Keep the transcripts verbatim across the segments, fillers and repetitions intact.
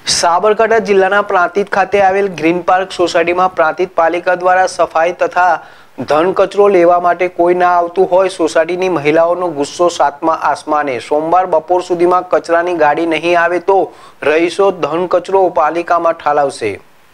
સાબરકાંઠા જિલ્લાના પ્રાંતિજ ખાતે આવેલ ગ્રીન પાર્ક સોસાયટીમાં પ્રાંતિજ પાલિકા દ્વારા સફાઈ તથા ધન કચરો લેવા માટે કોઈ ના આવતું હોય સોસાયટીની મહિલાઓનો ગુસ્સો સાતમા આસમાને। સોમવાર બપોર સુધીમાં કચરાની ગાડી નહીં આવે તો રહીશો ધન કચરો પાલિકામાં ઠાલવશે।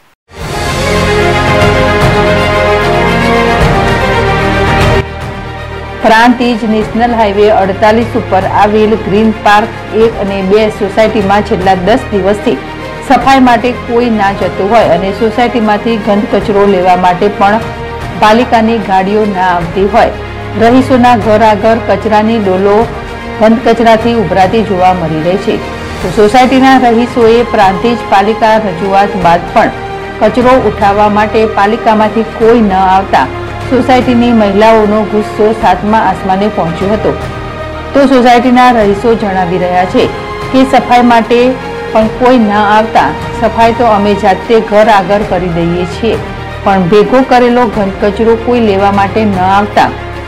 પ્રાંતિજ નેશનલ હાઈવે અડતાલીસ ઉપર આવેલ ગ્રીન પાર્ક એક અને બે સોસાયટીમાં છેલ્લા દસ દિવસથી સફાઈ માટે કોઈ ના જતું હોય અને સોસાયટીમાંથી ગંદ કચરો લેવા માટે પણ પાલિકાની ગાડીઓ ના આવતી હોય। રહીશોના ઘર આગળ કચરાની ડોલો ગંદ કચરાથી ઉભરાતી જોવા મળી રહી છે। તો સોસાયટીના રહીશોએ પ્રાંતિજ પાલિકા રજૂઆત બાદ પણ કચરો ઉઠાવવા માટે પાલિકામાંથી કોઈ ન આવતા સોસાયટીની મહિલાઓનો ગુસ્સો સાતમા આસમાને પહોંચ્યો હતો। તો સોસાયટીના રહીશો જણાવી રહ્યા છે કે સફાઈ માટે પણ કોઈ ન આવતા સફાઈ તો અમે જાતે ઘર આગળ કરી દઈએ છીએ, પણ ભેગો કરેલો ઘન કચરો કોઈ લેવા માટે ન આવતા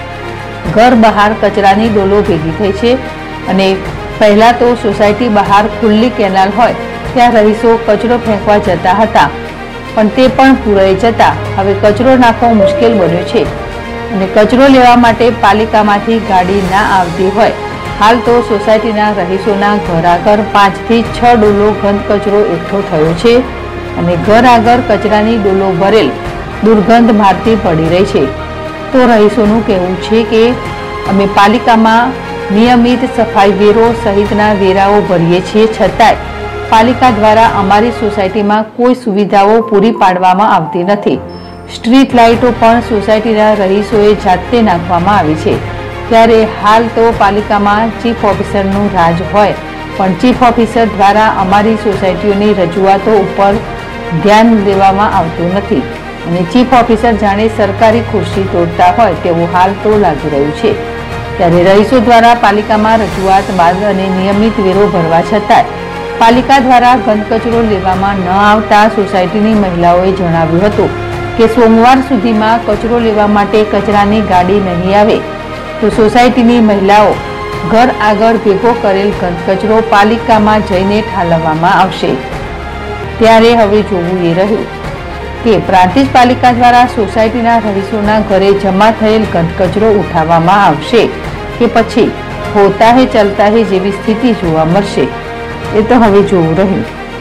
ઘર બહાર કચરાની ડોલો ભેગી થઈ છે। અને પહેલા તો સોસાયટી બહાર ખુલ્લી કેનાલ હોય ત્યાં રહીશો કચરો ફેંકવા જતા હતા, પણ તે પણ પૂરાઈ જતા હવે કચરો નાખવો મુશ્કેલ બન્યો છે અને કચરો લેવા માટે પાલિકામાંથી ગાડી ના આવતી હોય હાલ તો સોસાયટીના રહીશોના ઘર આગળ પાંચથી છ ડોલો ઘન કચરો એકઠો થયો છે અને ઘર આગળ કચરાની ડોલો ભરેલ દુર્ગંધ મારતી પડી રહી છે। તો રહીશોનું કહેવું છે કે અમે પાલિકામાં નિયમિત સફાઈ વેરો સહિતના વેરાઓ ભરીએ છીએ, છતાંય પાલિકા દ્વારા અમારી સોસાયટીમાં કોઈ સુવિધાઓ પૂરી પાડવામાં આવતી નથી। સ્ટ્રીટ લાઇટો પણ સોસાયટીના રહીશોએ જાતે નાખવામાં આવી છે, ત્યારે હાલ તો પાલિકામાં ચીફ ઓફિસરનું રાજ હોય પણ ચીફ ઓફિસર દ્વારા અમારી સોસાયટીઓની રજૂઆતો ઉપર ધ્યાન દેવામાં આવતું નથી અને ચીફ ઓફિસર જાણે સરકારી ખુરશી તોડતા હોય તેવું હાલ તો લાગી રહ્યું છે। ત્યારે રહીશો દ્વારા પાલિકામાં રજૂઆત બાદ અને નિયમિત વેરો ભરવા છતાંય પાલિકા દ્વારા ગંદ કચરો લેવામાં ન આવતા સોસાયટીની મહિલાઓએ જણાવ્યું હતું કે સોમવાર સુધીમાં કચરો લેવા માટે કચરાની ગાડી નહીં આવે તો સોસાયટીની મહિલાઓ ઘર આગળ ભેગો કરેલ ગંદ કચરો પાલિકામાં જઈને ઠાલવવામાં આવશે। ત્યારે હવે જોવું એ રહ્યું કે પ્રાંતિજ પાલિકા દ્વારા સોસાયટીના રહીશોના ઘરે જમા થયેલ ગંદ કચરો ઉઠાવવામાં આવશે કે પછી હોતા હે ચલતા હે જેવી સ્થિતિ જોવા મળશે, એ તો હવે જોવું રહ્યું।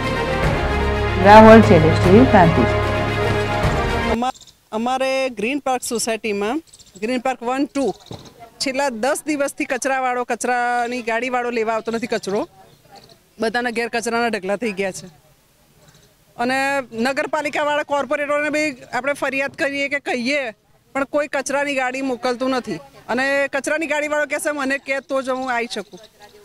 રાવલ ચેલેસ્ટી પ્રાંતિજ। અમારે ગ્રીન પાર્ક સોસાયટીમાં ગ્રીન પાર્ક વન ટુ છેલ્લા દસ દિવસથી કચરાવાળો કચરાની ગાડીવાળો લેવા આવતો નથી કચરો, બધાના ઘેર કચરાના ઢગલા થઈ ગયા છે અને નગરપાલિકાવાળા કોર્પોરેટરોને બી આપણે ફરિયાદ કરીએ કે કહીએ પણ કોઈ કચરાની ગાડી મોકલતું નથી અને કચરાની ગાડીવાળો કહેશે મને કહે તો જ હું આવી શકું।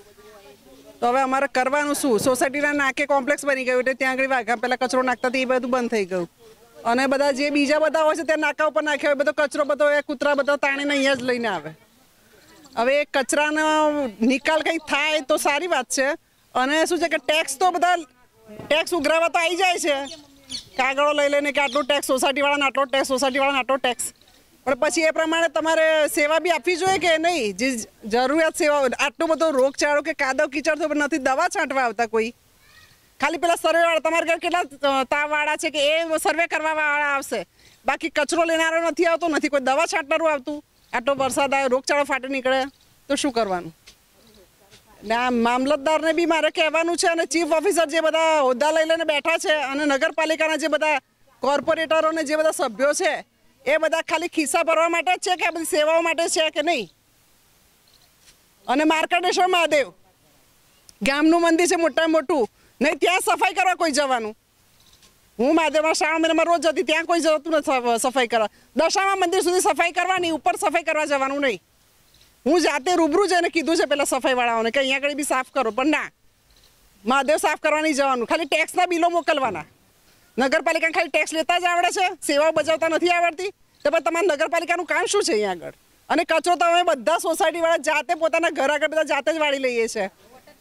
તો હવે અમારે કરવાનું શું? સોસાયટીના નાકે કોમ્પ્લેક્સ બની ગયું એટલે ત્યાં આગળ વાઘા પહેલાં કચરો નાખતા એ બધું બંધ થઈ ગયું અને બધા જે બીજા બધા હોય છે ત્યાં નાકા ઉપર નાખ્યા હોય બધો કચરો બધો એ કૂતરા બધા તાણીને અહીંયા જ લઈને આવે। હવે એ કચરાનો નિકાલ કંઈક થાય તો સારી વાત છે અને શું છે કે ટેક્સ તો બધા ટેક્સ ઉઘરાવા તો આવી જાય છે, કાગળો લઈ લઈને કે આટલો ટેક્સ સોસાયટીવાળાને આટલો ટેક્સ સોસાયટીવાળાને આટલો ટેક્સ, પણ પછી એ પ્રમાણે તમારે સેવા બી આપવી જોઈએ કે નહીં? જે જરૂરિયાત સેવા આટલો બધો રોગચાળો કે કાદવ કીચડ તો નથી દવા છાંટવા આવતા કોઈ, ખાલી પેલા સર્વેવાળા તમારા ઘર કેટલા તાવવાળા છે કે એ સર્વે કરવાવાળા આવશે, બાકી કચરો લેનારો નથી આવતો, નથી કોઈ દવા છાંટનારું આવતું। આટલો વરસાદ આવે રોગચાળો ફાટી નીકળે તો શું કરવાનું? ને આ મામલતદારને બી મારે કહેવાનું છે અને ચીફ ઓફિસર જે બધા હોદ્દા લઈ લઈને બેઠા છે અને નગરપાલિકાના જે બધા કોર્પોરેટરોને જે બધા સભ્યો છે એ બધા ખાલી ખિસ્સા ભરવા માટે જ છે કે આ બધી સેવાઓ માટે છે કે નહીં? અને માર્કંડેશ્વર મહાદેવ ગામનું મંદિર છે મોટામાં મોટું, નહીં ત્યાં સફાઈ કરવા કોઈ જવાનું? હું મહાદેવમાં શ્રાવણ મહિનામાં રોજ જતી, ત્યાં કોઈ જતું નથી સફાઈ કરવા। દશામા મંદિર સુધી સફાઈ કરવાની, ઉપર સફાઈ કરવા જવાનું નહીં। હું જાતે રૂબરૂ જઈને કીધું છે પેલા સફાઈવાળાઓને કે અહીંયા આગળ બી સાફ કરો, પણ ના, મહાદેવ સાફ કરવા નહીં જવાનું, ખાલી ટેક્સના બિલો મોકલવાના। નગરપાલિકાને ખાલી ટેક્સ લેતા જ આવડે છે, સેવાઓ બજાવતા નથી આવડતી, તો પણ તમારા નગરપાલિકાનું કામ શું છે અહીંયા આગળ? અને કચરો તો અમે બધા સોસાયટીવાળા જાતે પોતાના ઘર આગળ બધા જાતે જ વાળી લઈએ છીએ,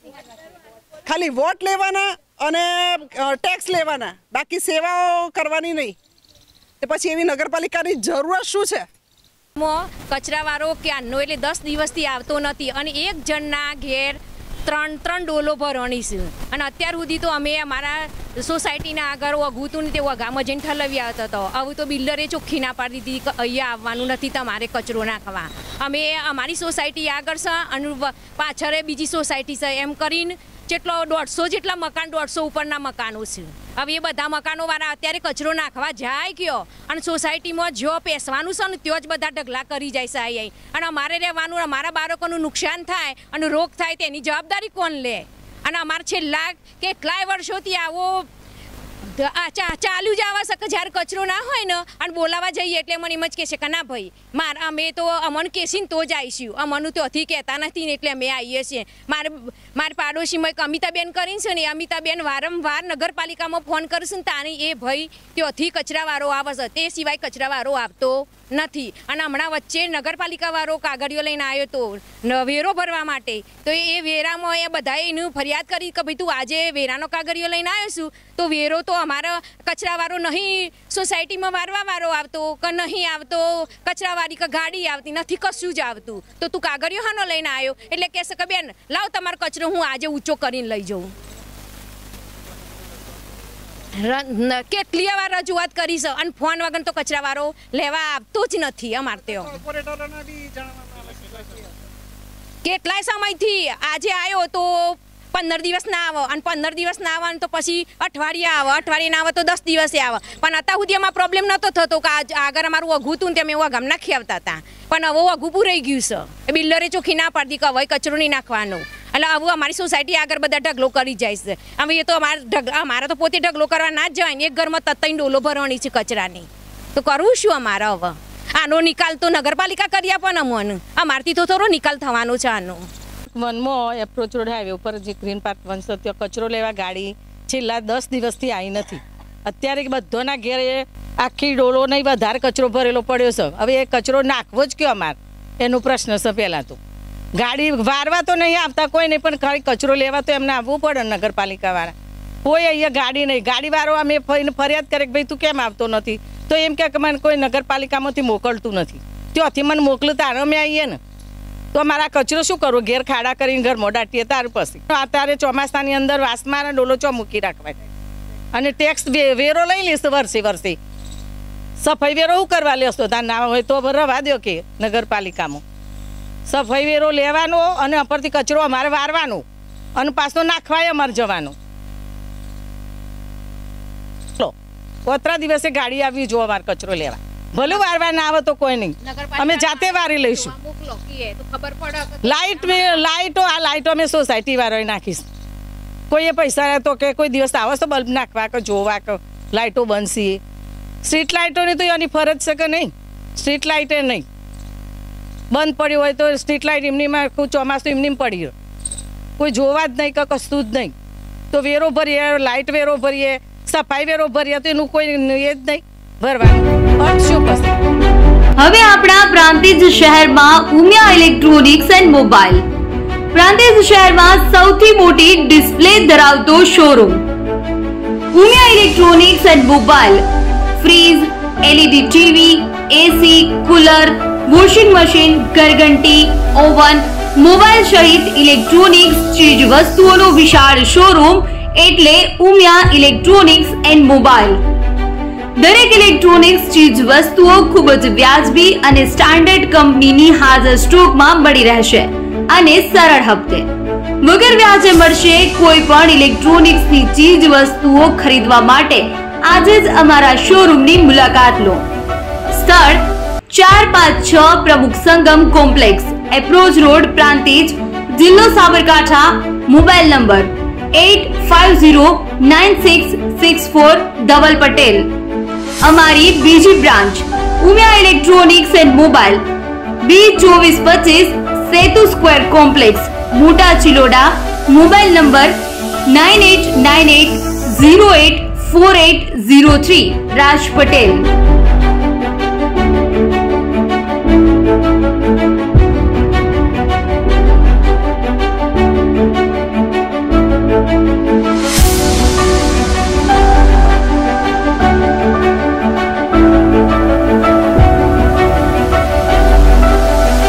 ખાલી વોટ લેવાના અને ટેક્સ લેવાના, બાકી સેવાઓ કરવાની નહીં। તો પછી એવી નગરપાલિકાની જરૂરત શું છે? કચરાવાળો ક્યાંનો એટલે દસ દિવસથી આવતો નથી અને એક જણના ઘેર ત્રણ ત્રણ ડોલો ભરવાની છે અને અત્યાર સુધી તો અમે અમારા સોસાયટીના આગળ વઘું હતું ને તે વઘામાં જઈને ઠલવી આવતો હતો. હવે તો બિલ્ડરે ચોખ્ખી ના પાડી દીધી કે અહીંયા આવવાનું નથી તમારે કચરો નાખવા. અમે અમારી સોસાયટી આગળ છે અને પાછળ બીજી સોસાયટી છે એમ કરીને જેટલો દોઢસો જેટલા મકાન દોઢસો ઉપરના મકાનો છે. હવે એ બધા મકાનોવાળા અત્યારે કચરો નાખવા જાય કયો અને સોસાયટીમાં જો પેસવાનું છે ને ત્યાં જ બધા ઢગલા કરી જાય છે અહીં અને અમારે રહેવાનું અમારા બાળકોનું નુકસાન થાય અને રોગ થાય તેની જવાબદારી કોણ લે? અને અમારે છેલ્લા કેટલાય વર્ષોથી આવો ચાલ્યું જ આવા શકે જ્યારે કચરો ના હોય ને અને બોલાવા જઈએ એટલે મને એમ જ કહેશે કે ના ભાઈ મારે અમે તો અમને કહેશીને તો જ આવીશું, અમનું ત્યાંથી કહેતા નથી ને એટલે અમે આવીએ છીએ. મારે મારી પાડોશીમાં એક અમિતાબેન કરીને છે ને અમિતાબેન વારંવાર નગરપાલિકામાં ફોન કરશે ને તાની એ ભાઈ ત્યાંથી કચરાવાળો આવે છે, તે સિવાય કચરાવાળો આવતો નથી. અને હમણાં વચ્ચે નગરપાલિકાવાળો કાગળિયો લઈને આવ્યો હતો વેરો ભરવા માટે, તો એ વેરામાં એ બધાએ એનું ફરિયાદ કરી કે ભાઈ તું આજે વેરાનો કાગળિયો લઈને આવ્યો છું તો વેરો તો અમારા કચરાવાળો નહીં સોસાયટીમાં વારવાવાળો આવતો કે નહીં આવતો, કચરાવાળી કે ગાડી આવતી નથી, કશું જ આવતું. તો તું કાગળિયો હાનો લઈને આવ્યો? એટલે કહેશે કે બેન લાવ તમારો કચરો હું આજે ઊંચો કરીને લઈ જાઉં. કેટલી વાર રજૂઆત કરી છે અને ફોન વગર તો કચરાવાળો લેવા આવતો જ નથી. અમારે ત્યાં કેટલાય સમયથી આજે આવ્યો તો પંદર દિવસ ના આવે અને પંદર દિવસ ના આવે તો પછી અઠવાડિયે આવે, અઠવાડિયે ના આવે તો દસ દિવસે આવે. પણ અત્યાર સુધી એમાં પ્રોબ્લેમ નહોતો થતો કે આગળ અમારું વઘું હતું ને તેમ વઘામ નાખી આવતા હતા. પણ હવે વઘું પૂરાઈ ગયું છે. બિલ્ડરે ચોખ્ખી ના પાડી કે હવે કચરો નહીં નાખવાનો. એટલે હવે અમારી સોસાયટી આગળ બધા ઢગલો કરી જાય છે. હવે એ તો અમારે અમારે તો પોતે ઢગલો કરવા ના જ જવાય ને, એક ઘરમાં તત્તાઈ ડોલો ભરવાની છે કચરાની. તો કરવું શું અમારે હવે? આનો નિકાલ તો નગરપાલિકા કરી આપે ને અમને, અમારથી તો થોડો નિકાલ થવાનો છે આનો. વનમાં એપ્રોચ રોડ હાઈવે ઉપર જે ગ્રીન પાર્ક વન છે ત્યાં કચરો લેવા ગાડી છેલ્લા દસ દિવસથી આવી નથી. અત્યારે બધાના ઘેરે આખી ડોલો નહીં વધારે કચરો ભરેલો પડ્યો છે. હવે એ કચરો નાખવો જ કયો અમારે એનો પ્રશ્ન છે. પહેલાં તો ગાડી વારવા તો નહીં આવતા કોઈ નહીં, પણ ખાલી કચરો લેવા તો એમને આવવું પડે નગરપાલિકાવાળા. કોઈ અહીંયા ગાડી નહીં, ગાડીવાળો અમે ફરિયાદ કરે કે ભાઈ તું કેમ આવતો નથી, તો એમ કે મને કોઈ નગરપાલિકામાંથી મોકલતું નથી. ત્યાંથી મને મોકલું તારે અમે આવીએ ને તો મારા કચરો શું કરવો? ઘેર ખાડા કરીને ઘર મોડાટીએ તારું પછી. અત્યારે ચોમાસાની અંદર વાસમાના ડોલો ચો મૂકી રાખવાય અને ટેક્સ વેરો લઈ લેશે વર્ષે વર્ષે. સફાઈ વેરો શું કરવા લેશો? તાર ના હોય તો રવા દો કે નગરપાલિકામાં સફાઈ વેરો લેવાનો અને ઉપરથી કચરો અમારે વારવાનો અને પાછો નાખવાય અમારે જવાનો. ઓતરા દિવસે ગાડી આવી જો અમારે કચરો લેવા, ભલે વારવા ના આવે તો કોઈ નહીં, અમે જાતે વારી લઈશું. લાઇટ લાઇટો આ લાઇટો અમે સોસાયટી વાળાએ નાખીશ. કોઈએ પૈસા તો કે કોઈ દિવસ આવે તો બલ્બ નાખવા કે જોવા કે લાઇટો બનશે. સ્ટ્રીટ લાઇટોની તો એની ફરજ છે કે નહીં? સ્ટ્રીટ લાઇટે નહીં બંધ પડ્યું હોય તો સ્ટ્રીટ લાઇટ એમનીમાં ચોમાસું એમની પડી કોઈ જોવા જ નહીં કે કશું જ નહીં. તો વેરો ભરીએ, લાઇટ વેરો ભરીએ, સફાઈ વેરો ભરીએ તો એનું કોઈ એ જ નહીં ભરવાનું. અર્થ શું કરશે? હવે આપણા પ્રાંતિજ શહેરમાં Umiya electronics and mobile. Prantij શહેરમાં સૌથી મોટી ડિસ્પ્લે ધરાવતો showroom Umiya electronics and mobile. Fridge, LED TV, AC, cooler, washing machine, ઘરઘંટી, ઓવન, મોબાઈલ સહિત ઇલેક્ટ્રોનિક્સ ચીજ વસ્તુઓનો વિશાળ શોરૂમ એટલે ઉમિયા ઇલેક્ટ્રોનિક્સ એન્ડ મોબાઈલ. દરેક ઇલેક્ટ્રોનિક્સ ચીજ વસ્તુઓ ખૂબ જ વ્યાજબી અને સ્ટાન્ડર્ડ કંપનીની હાજર સ્ટોકમાં મળી રહેશે અને સરળ હપ્તે વગર વ્યાજે મળશે. કોઈ પણ ઇલેક્ટ્રોનિક્સની ચીજ વસ્તુઓ ખરીદવા માટે આજે જ અમારા શોરૂમની મુલાકાત લો. સ્થળ ચાર પાંચ છ Pramukh Sangam complex, approach road, Prantij, જિલ્લો Sabarkantha. Mobile number eight five zero nine six six four Dhaval Patel. અમારી બીજી branch Umiya electronics and Mobile B ચોવીસ પચીસ Setu square complex, Mota Chiloda. Mobile number nine eight nine eight zero eight four eight zero three. Raj Patel.